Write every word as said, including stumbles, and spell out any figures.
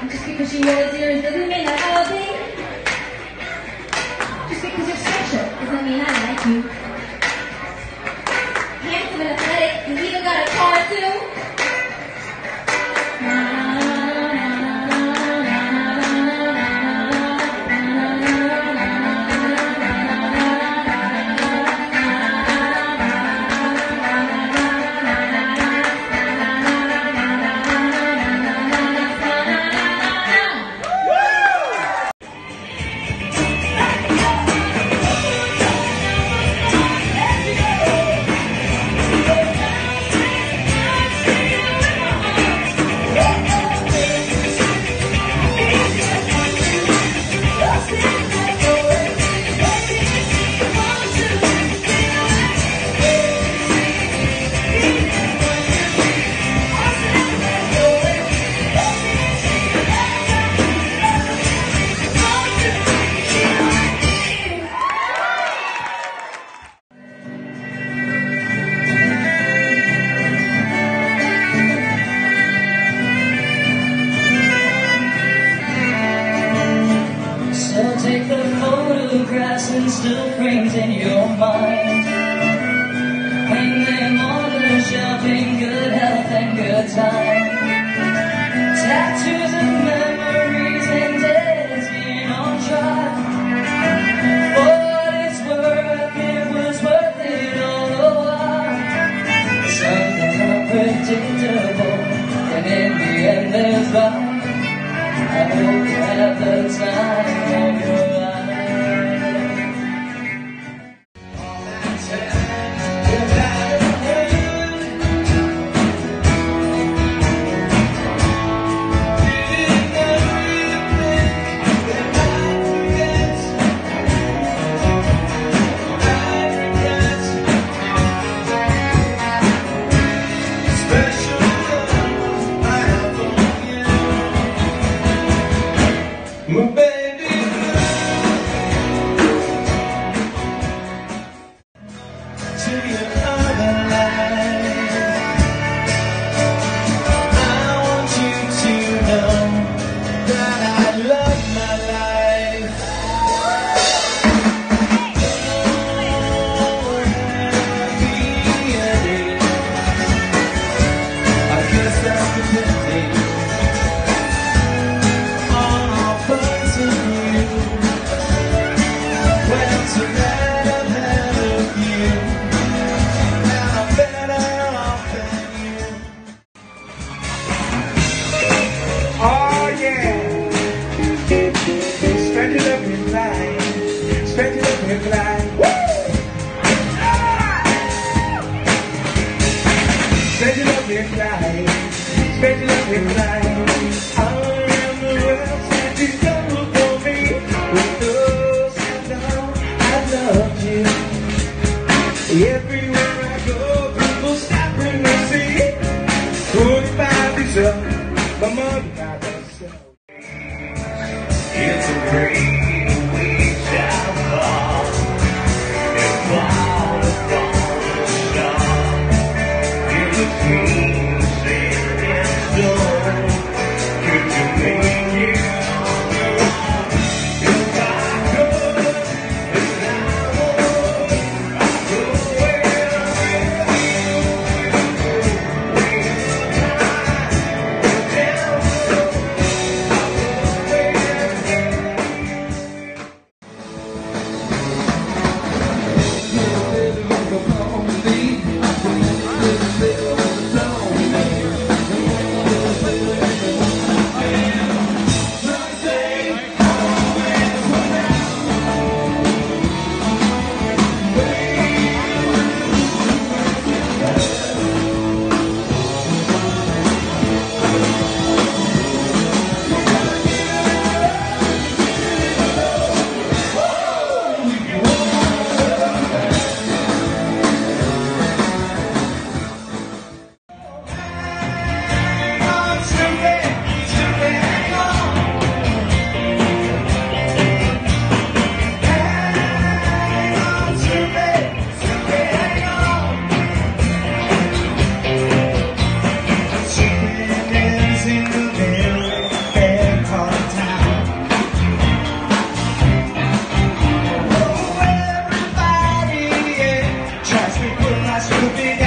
Just because you yours yours doesn't mean I love you. Just because you're special doesn't mean I like you. Handsome and athletic, you even got a car too. Take the photographs and still frames in your mind. Hang them on the shelf in good health and good time. Tattoos of memories and days being on trial. For what it's worth, it was worth it all the while. Something unpredictable, and in the end there's right. I hope you have the time of your life. Special love me fly, special love me fly. All around the world, said you go for me. With those hands on, I love you. Everywhere I go, people stop and they see. Forty-five is up, my mother got herself. It's a great we shall fall. And fall upon the star. In between sin and stone, could you make it wrong? If I could, if I would, I'd go wherever you go. Way up high, down low, I'll go wherever. my stupid